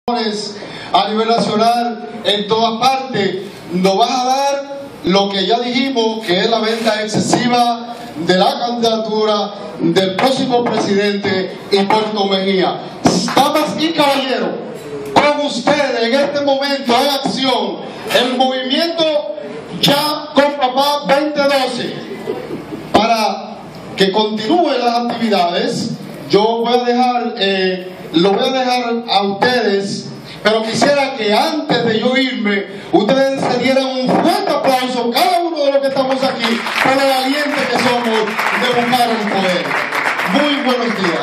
a nivel nacional, en todas partes. Nos vas a dar lo que ya dijimos, que es la venta excesiva de la candidatura del próximo presidente Hipólito Mejía. Damas y caballeros, con ustedes en este momento en acción el movimiento Ya con Papá 2012. Para que continúen las actividades, yo voy a dejar lo voy a dejar a ustedes, pero quisiera que antes de yo irme, ustedes se dieran un fuerte aplauso, cada uno de los que estamos aquí, por lo valientes que somos de buscar el poder. Muy buenos días.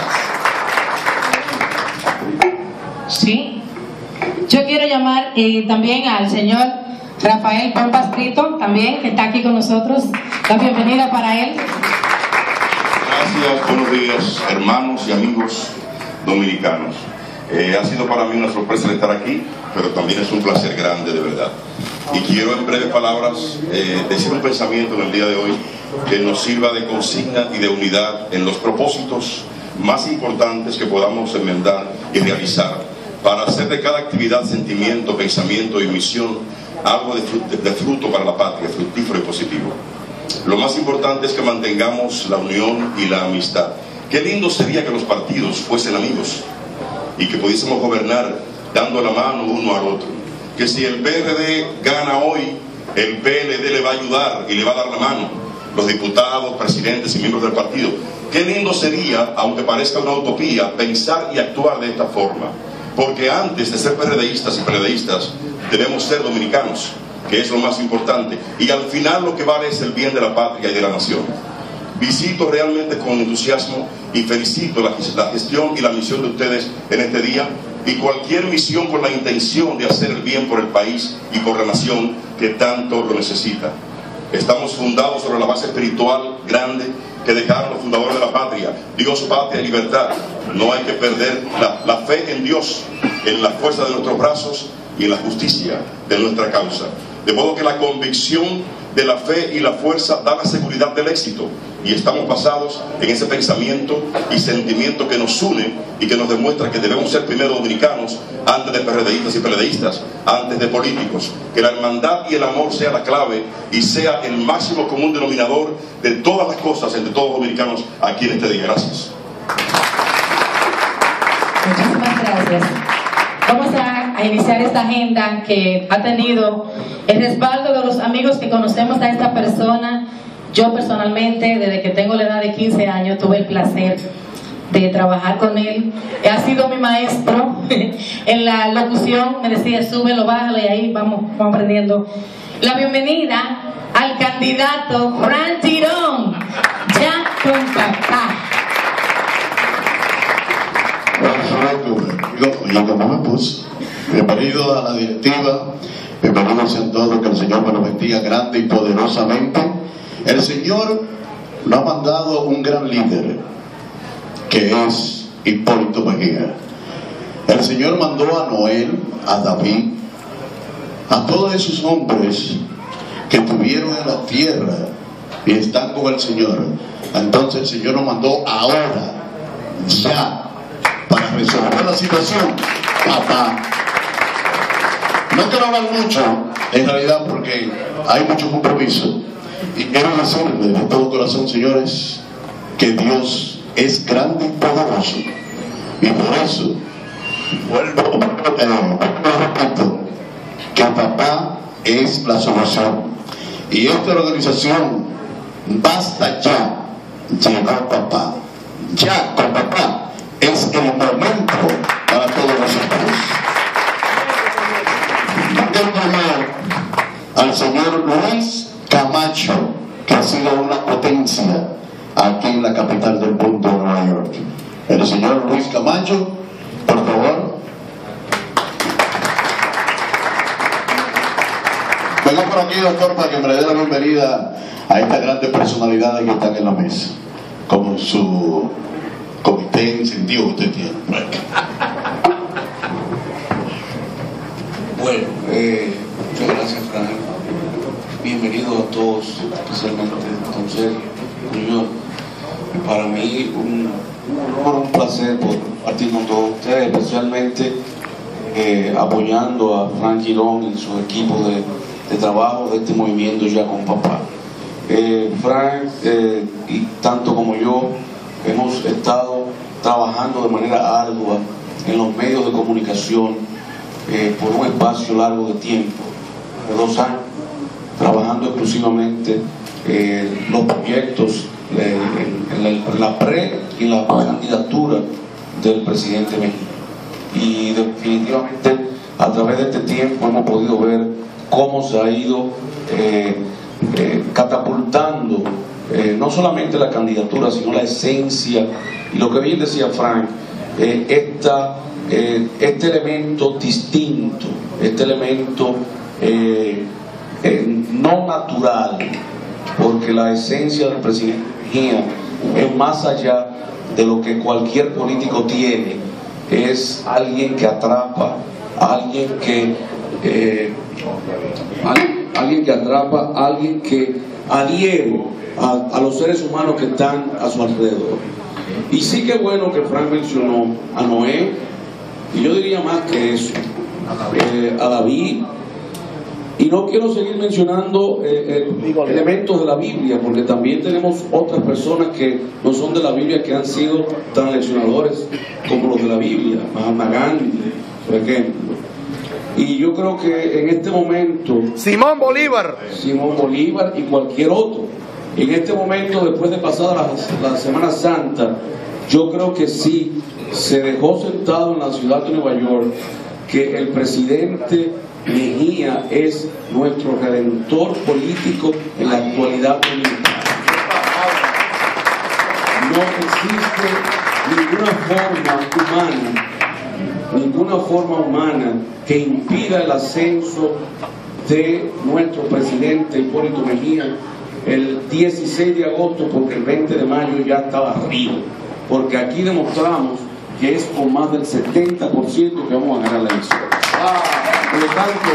Sí, yo quiero llamar también al señor Rafael Pompas Brito, también, que está aquí con nosotros. La bienvenida para él. Gracias, buenos días, hermanos y amigos dominicanos. Ha sido para mí una sorpresa estar aquí, pero también es un placer grande, de verdad. Y quiero en breves palabras decir un pensamiento en el día de hoy que nos sirva de consigna y de unidad en los propósitos más importantes que podamos enmendar y realizar para hacer de cada actividad, sentimiento, pensamiento y misión algo de fruto para la patria, fructífero y positivo. Lo más importante es que mantengamos la unión y la amistad. Qué lindo sería que los partidos fuesen amigos y que pudiésemos gobernar dando la mano uno al otro. Que si el PRD gana hoy, el PLD le va a ayudar y le va a dar la mano. Los diputados, presidentes y miembros del partido. Qué lindo sería, aunque parezca una utopía, pensar y actuar de esta forma. Porque antes de ser PRDistas y PLDistas, debemos ser dominicanos, que es lo más importante. Y al final lo que vale es el bien de la patria y de la nación. Visito realmente con entusiasmo y felicito la gestión y la misión de ustedes en este día, y cualquier misión con la intención de hacer el bien por el país y por la nación que tanto lo necesita. Estamos fundados sobre la base espiritual grande que dejaron los fundadores de la patria: Dios, patria y libertad. No hay que perder la fe en Dios, en la fuerza de nuestros brazos y en la justicia de nuestra causa. De modo que la convicción de la fe y la fuerza da la seguridad del éxito, y estamos basados en ese pensamiento y sentimiento que nos une y que nos demuestra que debemos ser primero dominicanos antes de PRDistas y PLDistas, antes de políticos. Que la hermandad y el amor sea la clave y sea el máximo común denominador de todas las cosas entre todos los dominicanos aquí en este día. Gracias. Muchísimas gracias. Vamos a iniciar esta agenda que ha tenido el respaldo de los amigos que conocemos a esta persona. Yo personalmente, desde que tengo la edad de 15 años, tuve el placer de trabajar con él. Ha sido mi maestro en la locución. Me decía, súbelo, bájalo, y ahí vamos aprendiendo. La bienvenida al candidato Fran Tirón, Ya con Papá. Bienvenido a la directiva, bienvenidos sean todos, que el Señor me los bendiga grande y poderosamente. El Señor nos ha mandado un gran líder, que es Hipólito Mejía. El Señor mandó a Noel, a David, a todos esos hombres que estuvieron en la tierra y están con el Señor. Entonces el Señor nos mandó ahora, ya, para resolver la situación. Papá, no quiero hablar mucho en realidad porque hay mucho compromiso, y quiero decirles de todo corazón, señores, que Dios es grande y poderoso, y por eso vuelvo repito que papá es la solución. Y esta organización Basta Ya llegó papá. Ya con papá es el momento para todos nosotros. Quiero llamar al señor Luis Camacho, que ha sido una potencia aquí en la capital del mundo, Nueva York. El señor Luis Camacho, por favor. Venga por aquí, doctor, para que me le dé la bienvenida a estas grandes personalidades que están en la mesa, como su comité incentivo que usted tiene. Bueno, muchas gracias, Fran. Bienvenidos a todos, especialmente a don Sergio Junior. Para mí un honor, un placer por compartir con todos ustedes, especialmente apoyando a Frank Girón y su equipo de trabajo de este movimiento Ya con Papá. Frank y tanto como yo hemos estado trabajando de manera ardua en los medios de comunicación por un espacio largo de tiempo, de 2 años, trabajando exclusivamente los proyectos en la pre y la candidatura del presidente Mejía. Y definitivamente a través de este tiempo hemos podido ver cómo se ha ido catapultando no solamente la candidatura, sino la esencia y lo que bien decía Frank, este elemento distinto, este elemento no natural, porque la esencia del presidente Mejía es más allá de lo que cualquier político tiene. Es alguien que atrapa, alguien que adhiere a los seres humanos que están a su alrededor. Y sí que bueno que Frank mencionó a Noé, y yo diría más que eso, a David, y no quiero seguir mencionando elementos de la Biblia, porque también tenemos otras personas que no son de la Biblia que han sido tan leccionadores como los de la Biblia, Mahatma Gandhi, por ejemplo. Y yo creo que en este momento Simón Bolívar y cualquier otro, en este momento, después de pasada la Semana Santa, yo creo que sí se dejó sentado en la ciudad de Nueva York que el presidente Mejía es nuestro redentor político en la actualidad dominicana. No existe ninguna forma humana que impida el ascenso de nuestro presidente Hipólito Mejía el 16 de agosto, porque el 20 de mayo ya estaba arriba, porque aquí demostramos que es con más del 70% que vamos a ganar la elección. Por lo tanto,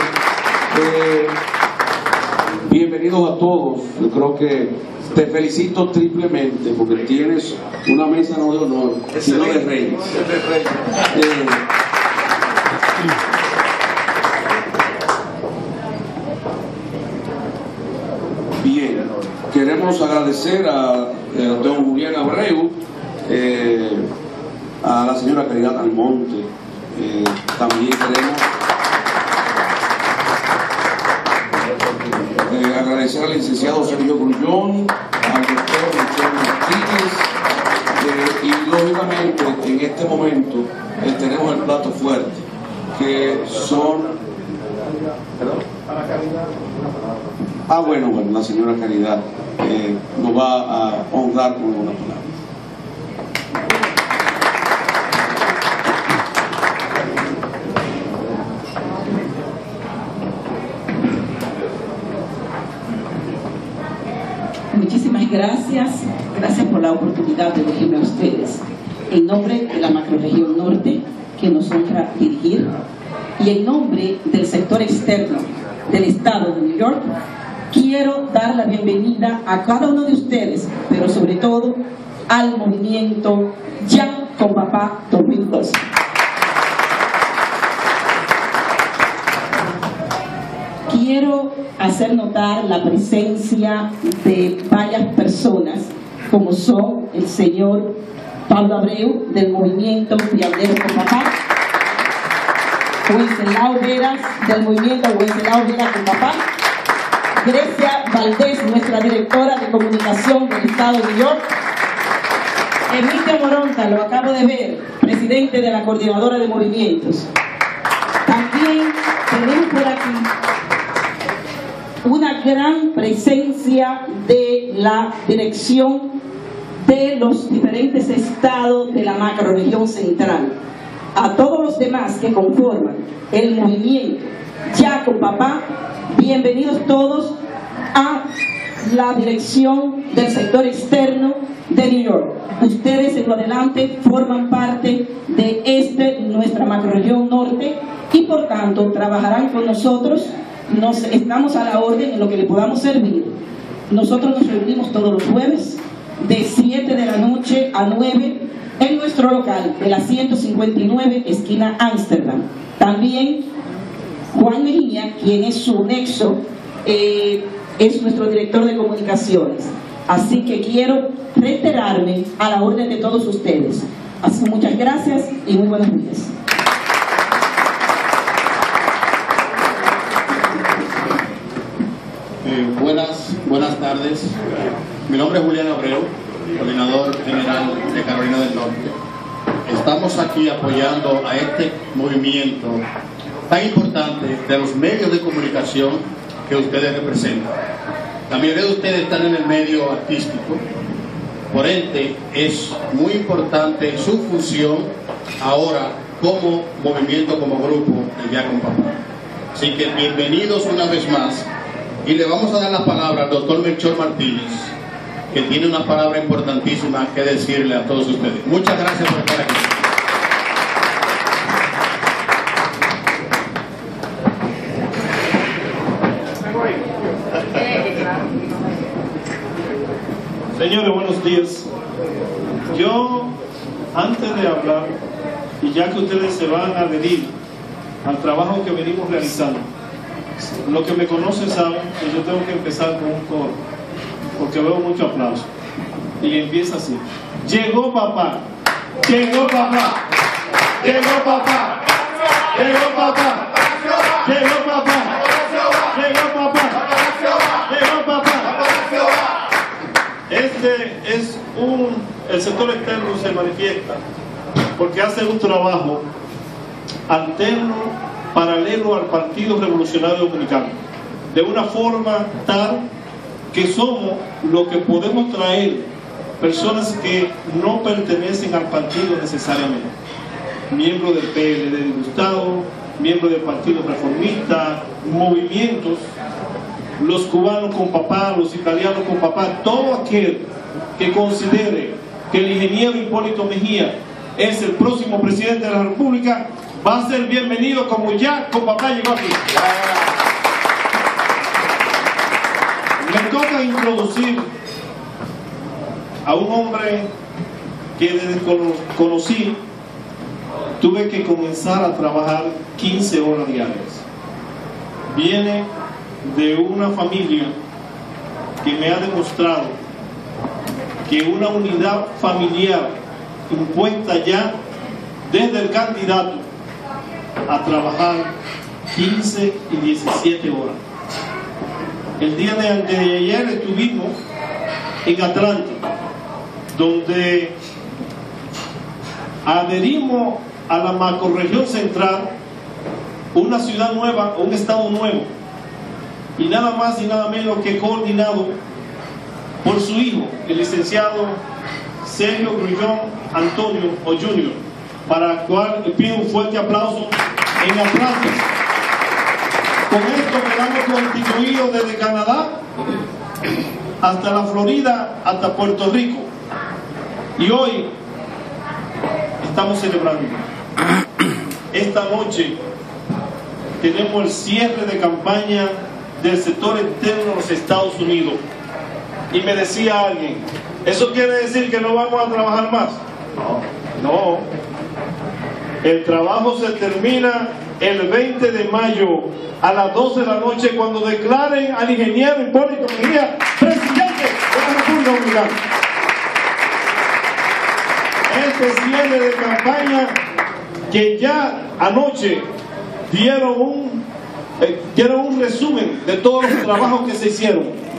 bienvenidos a todos. Yo creo que te felicito triplemente porque tienes una mesa no de honor, sino de reyes. Bien, queremos agradecer a don Julián Abreu, a la señora Caridad Almonte, también queremos agradecer al licenciado Sergio Grullón, al doctor Michel Martínez, y lógicamente en este momento tenemos el plato fuerte, que son... bueno, la señora Caridad nos va a honrar con una palabra. Muchísimas gracias por la oportunidad de dirigirme a ustedes. En nombre de la macrorregión norte, que nos honra dirigir, y en nombre del sector externo del estado de New York, quiero dar la bienvenida a cada uno de ustedes, pero sobre todo al movimiento Ya con Papá 2012. Quiero hacer notar la presencia de varias personas, como son el señor Pablo Abreu, del movimiento Viajeros con Papá, Wenceslao Veras, del movimiento Wenceslao Veras con Papá, Grecia Valdés, nuestra directora de comunicación del estado de New York, Emilio Moronta, lo acabo de ver, presidente de la coordinadora de movimientos. También tenemos por aquí una gran presencia de la dirección de los diferentes estados de la macrorregión central. A todos los demás que conforman el movimiento Ya con Papá, bienvenidos todos a la dirección del sector externo de New York. Ustedes en lo adelante forman parte de nuestra macrorregión norte y por tanto trabajarán con nosotros. Estamos a la orden en lo que le podamos servir. Nosotros nos reunimos todos los jueves de 7 de la noche a 9 en nuestro local de la 159 esquina Ámsterdam. También Juan Mejía, quien es su nexo, es nuestro director de comunicaciones. Así que quiero reiterarme a la orden de todos ustedes. Así que muchas gracias y muy buenos días. Buenas tardes. Mi nombre es Julián Abreu, coordinador general de Carolina del Norte. Estamos aquí apoyando a este movimiento tan importante de los medios de comunicación que ustedes representan. La mayoría de ustedes están en el medio artístico, por ende es muy importante su función ahora como movimiento, como grupo de Ya con Papá. Así que bienvenidos una vez más. Y le vamos a dar la palabra al doctor Melchor Martínez, que tiene una palabra importantísima que decirle a todos ustedes. Muchas gracias por estar aquí. Señores, buenos días. Yo, antes de hablar, y ya que ustedes se van a adherir al trabajo que venimos realizando, los que me conocen saben que yo tengo que empezar con un coro, porque veo mucho aplauso. Y empieza así: llegó papá, llegó papá, llegó papá, llegó papá, llegó papá, llegó papá, llegó papá. Este es el sector externo se manifiesta porque hace un trabajo alterno, paralelo al Partido Revolucionario Dominicano, de una forma tal que somos lo que podemos traer personas que no pertenecen al partido necesariamente, miembros del PLD de Gustavo, miembros del Partido Reformista, movimientos, los cubanos con papá, los italianos con papá, todo aquel que considere que el ingeniero Hipólito Mejía es el próximo presidente de la República, va a ser bienvenido como Ya con Papá llegó aquí. Me toca introducir a un hombre que desde que conocí tuve que comenzar a trabajar 15 horas diarias. Viene de una familia que me ha demostrado que una unidad familiar impuesta ya desde el candidato a trabajar 15 y 17 horas. El día de ayer estuvimos en Atlanta, donde adherimos a la macrorregión central, una ciudad nueva, un estado nuevo, y nada más y nada menos que coordinado por su hijo, el licenciado Sergio Grullón Antonio o Junior, para el cual pido un fuerte aplauso en Atlanta. Con esto quedamos constituidos desde Canadá hasta la Florida, hasta Puerto Rico, y hoy estamos celebrando. Esta noche tenemos el cierre de campaña del sector externo de los Estados Unidos, y me decía alguien: ¿eso quiere decir que no vamos a trabajar más? No, el trabajo se termina el 20 de mayo a las 12 de la noche, cuando declaren al ingeniero Hipólito Mejía presidente de la República Dominicana. Este cierre de campaña, que ya anoche dieron un resumen de todos los trabajos que se hicieron.